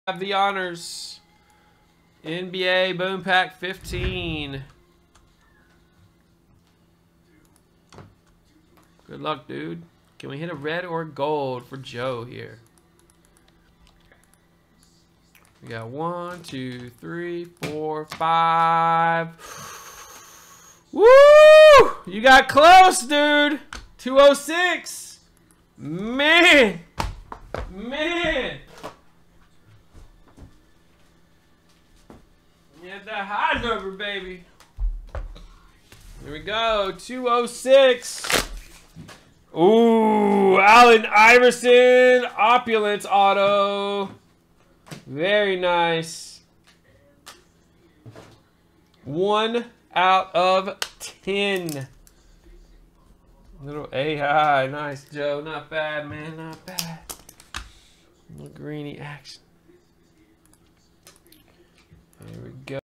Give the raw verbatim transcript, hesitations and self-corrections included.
Have the honors. N B A Boom Pack fifteen. Good luck, dude. Can we hit a red or gold for Joe here? We got one, two, three, four, five. Woo! You got close, dude. two oh six. Man. Man. You had that high number, baby. Here we go. two oh six. Ooh, Allen Iverson, Opulence auto. Very nice. One out of ten. Little A I. Nice, Joe. Not bad, man. Not bad. Little greeny action. Here we go.